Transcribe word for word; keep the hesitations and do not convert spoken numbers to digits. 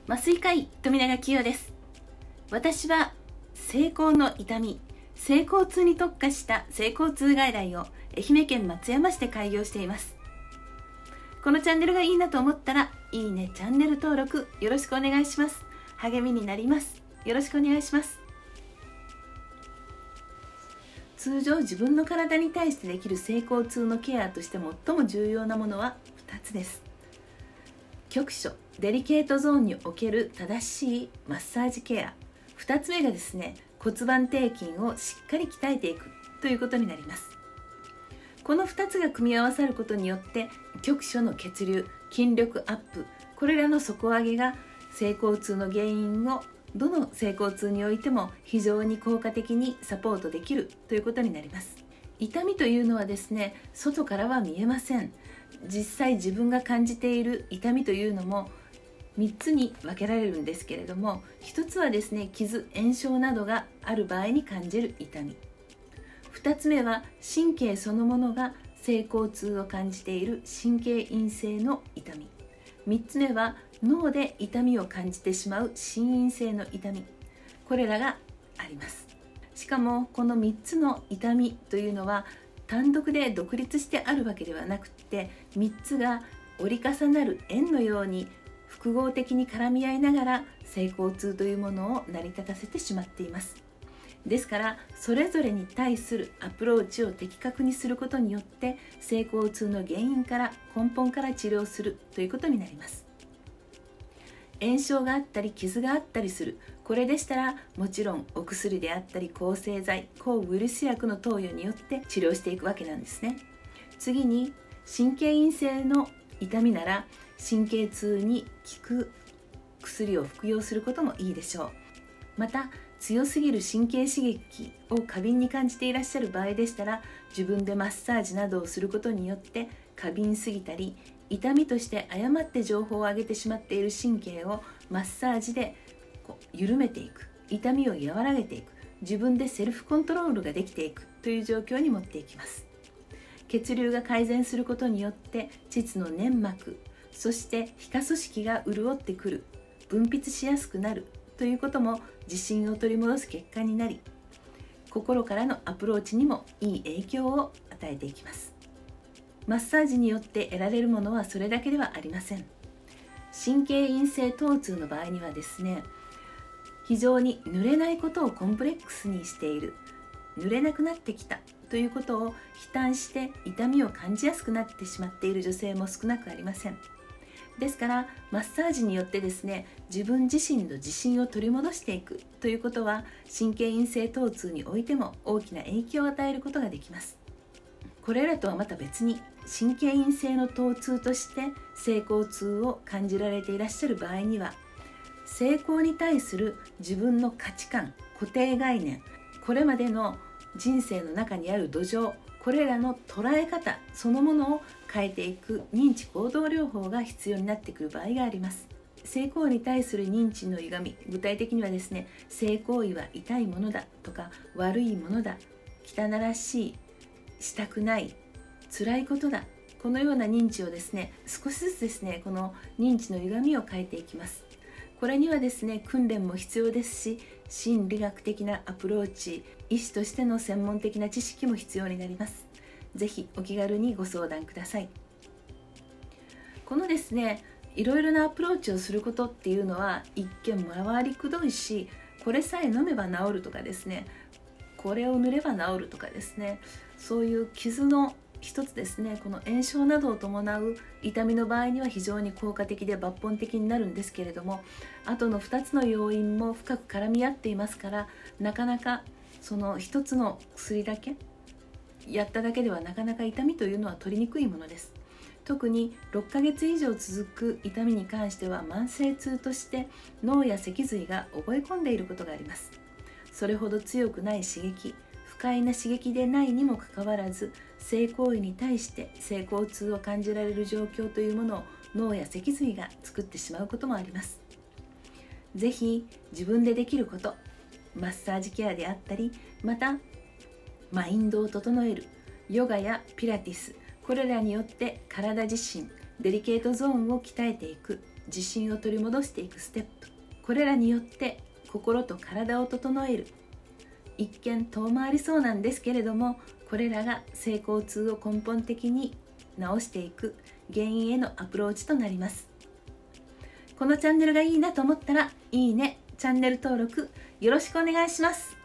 麻酔科医富永清代です。私は性交の痛み、性交痛に特化した性交痛外来を愛媛県松山市で開業しています。このチャンネルがいいなと思ったらいいね、チャンネル登録よろしくお願いします。励みになります。よろしくお願いします。通常自分の体に対してできる性交痛のケアとして最も重要なものはふたつです。局所デリケートゾーンにおける正しいマッサージケア、ふたつめがですね、骨盤底筋をしっかり鍛えていくということになります。このふたつが組み合わさることによって局所の血流、筋力アップ、これらの底上げが性交痛の原因をどの性交痛においても非常に効果的にサポートできるということになります。痛みというのはですね、外からは見えません。実際自分が感じている痛みというのもみっつに分けられるんですけれども、ひとつはですね、傷、炎症などがある場合に感じる痛み、ふたつめは神経そのものが性交痛を感じている神経陰性の痛み、みっつめは脳で痛みを感じてしまう心因性の痛み、これらがあります。しかもこのみっつの痛みというのは単独で独立してあるわけではなくて、みっつが折り重なる円のように複合的に絡み合いながら性交痛というものを成り立たせてしまっています。ですからそれぞれに対するアプローチを的確にすることによって性交痛の原因から根本から治療するということになります。炎症があったり傷があったりする、これでしたらもちろんお薬であったり抗生剤、抗ウイルス薬の投与によって治療していくわけなんですね。次に神経陰性の痛みなら神経痛に効く薬を服用することもいいでしょう。また強すぎる神経刺激を過敏に感じていらっしゃる場合でしたら、自分でマッサージなどをすることによって過敏すぎたり痛みとして誤って情報を上げてしまっている神経をマッサージでこう緩めていく、痛みを和らげていく、自分でセルフコントロールができていくという状況に持っていきます。血流が改善することによって膣の粘膜、そして皮下組織が潤ってくる、分泌しやすくなるということも自信を取り戻す結果になり、心からのアプローチにもいい影響を与えていきます。マッサージによって得られるものはそれだけではありません。神経陰性疼痛の場合にはですね、非常に濡れないことをコンプレックスにしている、濡れなくなってきたということを悲嘆して痛みを感じやすくなってしまっている女性も少なくありません。ですからマッサージによってですね、自分自身の自信を取り戻していくということは神経陰性疼痛においても大きな影響を与えることができます。これらとはまた別に神経陰性の疼痛として性交痛を感じられていらっしゃる場合には、性交に対する自分の価値観、固定概念、これまでの人生の中にある土壌、これらの捉え方そのものを変えていく認知行動療法が必要になってくる場合があります。性行為に対する認知の歪み、具体的にはですね、性行為は痛いものだとか悪いものだ、汚らしい、したくない、辛いことだ、このような認知をですね、少しずつですね、この認知の歪みを変えていきます。これにはですね、訓練も必要ですし、心理学的なアプローチ、医師としての専門的な知識も必要になります。ぜひお気軽にご相談ください。このですね、いろいろなアプローチをすることっていうのは一見回りくどいし、これさえ飲めば治るとかですね、これを塗れば治るとかですね、そういう傷の一つですね、この炎症などを伴う痛みの場合には非常に効果的で抜本的になるんですけれども、あとのふたつの要因も深く絡み合っていますから、なかなかそのひとつの薬だけやっただけではなかなか痛みというのは取りにくいものです。特にろっかげつ以上続く痛みに関しては慢性痛として脳や脊髄が覚え込んでいることがあります。それほど強くない刺激、不快な刺激でないにもかかわらず、性行為に対して性交痛を感じられる状況というものを脳や脊髄が作ってしまうこともあります。ぜひ自分でできること、マッサージケアであったり、またマインドを整えるヨガやピラティス、これらによって体自身、デリケートゾーンを鍛えていく、 自信を取り戻していくステップ、これらによって心と体を整える。一見遠回りそうなんですけれども、これらが性交痛を根本的に治していく原因へのアプローチとなります。このチャンネルがいいなと思ったらいいね、チャンネル登録よろしくお願いします。